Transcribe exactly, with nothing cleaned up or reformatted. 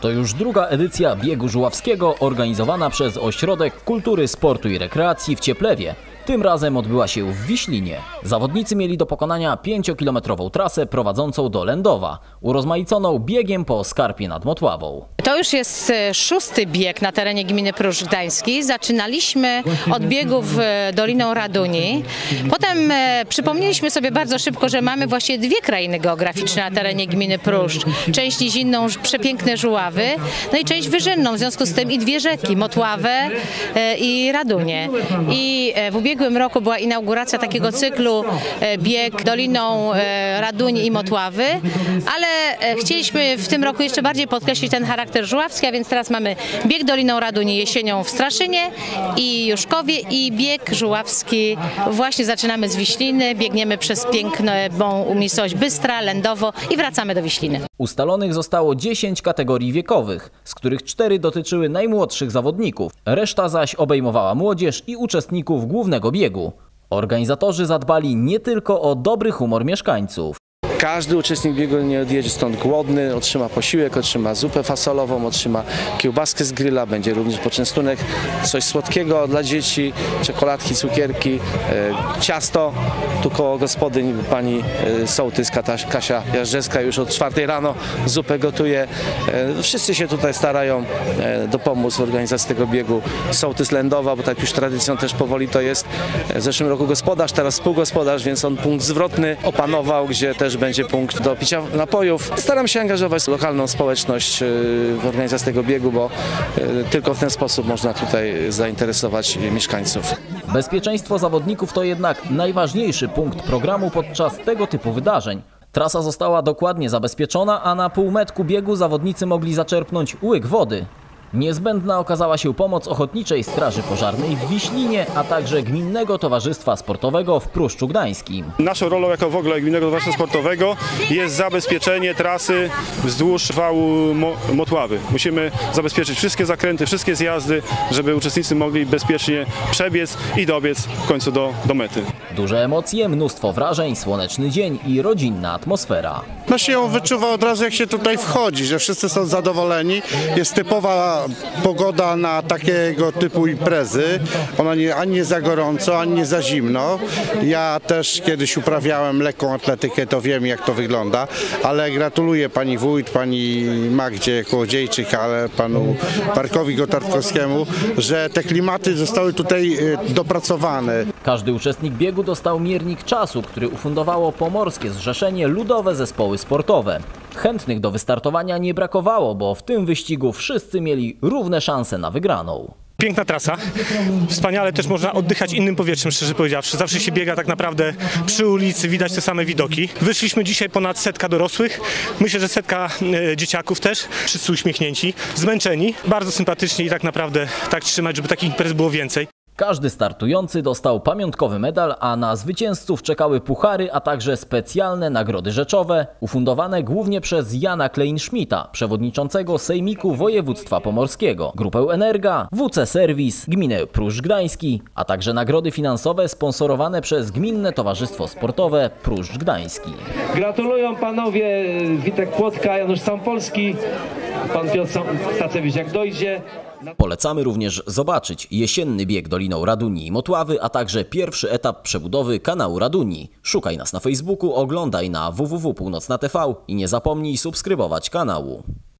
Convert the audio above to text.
To już druga edycja biegu żuławskiego organizowana przez Ośrodek Kultury, Sportu i Rekreacji w Cieplewie. Tym razem odbyła się w Wiślinie. Zawodnicy mieli do pokonania pięciokilometrową trasę prowadzącą do Lędowa, urozmaiconą biegiem po Skarpie nad Motławą. To już jest szósty bieg na terenie gminy Pruszcz Gdański. Zaczynaliśmy od biegów Doliną Raduni. Potem przypomnieliśmy sobie bardzo szybko, że mamy właściwie dwie krainy geograficzne na terenie gminy Pruszcz. Część nizinną, przepiękne Żuławy, no i część wyżynną, w związku z tym i dwie rzeki, Motławę i Radunię. I w ubiegłym roku była inauguracja takiego cyklu bieg Doliną Raduni i Motławy, ale chcieliśmy w tym roku jeszcze bardziej podkreślić ten charakter żuławski, a więc teraz mamy bieg Doliną Raduni jesienią w Straszynie i Juszkowie i bieg żuławski właśnie zaczynamy z Wiśliny, biegniemy przez piękną umiejscowość Bystra, Lędowo i wracamy do Wiśliny. Ustalonych zostało dziesięć kategorii wiekowych, z których cztery dotyczyły najmłodszych zawodników, reszta zaś obejmowała młodzież i uczestników głównego biegu. Organizatorzy zadbali nie tylko o dobry humor mieszkańców. Każdy uczestnik biegu nie odjedzie stąd głodny, otrzyma posiłek, otrzyma zupę fasolową, otrzyma kiełbaskę z grilla, będzie również poczęstunek, coś słodkiego dla dzieci, czekoladki, cukierki, e, ciasto. Tu koło gospodyń pani e, sołtys Kasia Jażdżewska już od czwartej rano zupę gotuje. E, wszyscy się tutaj starają e, dopomóc w organizacji tego biegu. Sołtys Lędowa, bo tak już tradycją też powoli to jest. W zeszłym roku gospodarz, teraz współgospodarz, więc on punkt zwrotny opanował, gdzie też będzie Będzie punkt do picia napojów. Staram się angażować lokalną społeczność w organizację tego biegu, bo tylko w ten sposób można tutaj zainteresować mieszkańców. Bezpieczeństwo zawodników to jednak najważniejszy punkt programu podczas tego typu wydarzeń. Trasa została dokładnie zabezpieczona, a na półmetku biegu zawodnicy mogli zaczerpnąć łyk wody. Niezbędna okazała się pomoc Ochotniczej Straży Pożarnej w Wiślinie, a także Gminnego Towarzystwa Sportowego w Pruszczu Gdańskim. Naszą rolą jako w ogóle Gminnego Towarzystwa Sportowego jest zabezpieczenie trasy wzdłuż wału Motławy. Musimy zabezpieczyć wszystkie zakręty, wszystkie zjazdy, żeby uczestnicy mogli bezpiecznie przebiec i dobiec w końcu do, do mety. Duże emocje, mnóstwo wrażeń, słoneczny dzień i rodzinna atmosfera. No się ją wyczuwa od razu, jak się tutaj wchodzi, że wszyscy są zadowoleni. Jest typowa pogoda na takiego typu imprezy. Ona nie, ani nie za gorąco, ani nie za zimno. Ja też kiedyś uprawiałem lekką atletykę, to wiem, jak to wygląda, ale gratuluję pani wójt, pani Magdzie Kołodziejczyk, ale panu Markowi Gotartkowskiemu, że te klimaty zostały tutaj dopracowane. Każdy uczestnik biegu dostał miernik czasu, który ufundowało Pomorskie Zrzeszenie Ludowe Zespoły Sportowe. Chętnych do wystartowania nie brakowało, bo w tym wyścigu wszyscy mieli równe szanse na wygraną. Piękna trasa, wspaniale też można oddychać innym powietrzem, szczerze powiedziawszy. Zawsze się biega tak naprawdę przy ulicy, widać te same widoki. Wyszliśmy dzisiaj ponad setka dorosłych, myślę, że setka e, dzieciaków też. Wszyscy uśmiechnięci, zmęczeni, bardzo sympatycznie i tak naprawdę tak trzymać, żeby takich imprez było więcej. Każdy startujący dostał pamiątkowy medal, a na zwycięzców czekały puchary, a także specjalne nagrody rzeczowe, ufundowane głównie przez Jana Klein-Schmidta, przewodniczącego Sejmiku Województwa Pomorskiego, Grupę Energa, W C Serwis, Gminę Pruszcz Gdański, a także nagrody finansowe sponsorowane przez Gminne Towarzystwo Sportowe Pruszcz Gdański. Gratulują panowie Witek Płotka, Janusz Sampolski, pan Piotr Stacewicz jak dojdzie. Polecamy również zobaczyć jesienny bieg Doliną Raduni i Motławy, a także pierwszy etap przebudowy kanału Raduni. Szukaj nas na Facebooku, oglądaj na w w w kropka północna t v i nie zapomnij subskrybować kanału.